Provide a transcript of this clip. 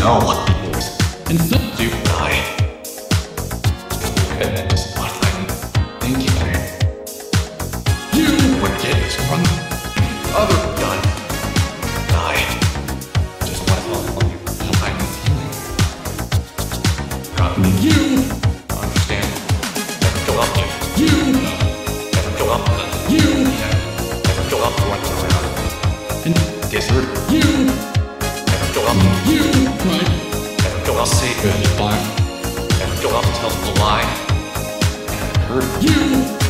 know what people and so do die. And that's what I'm thinking. you Would get this from other gun. Die. Just what I'm feeling. Got me. you Understand. Never go up you. you Never go up the. you Never go up once around. and Desert. you Never go up. you right Never go up. Say goodbye Never go up. Tell the lie. And hurt. you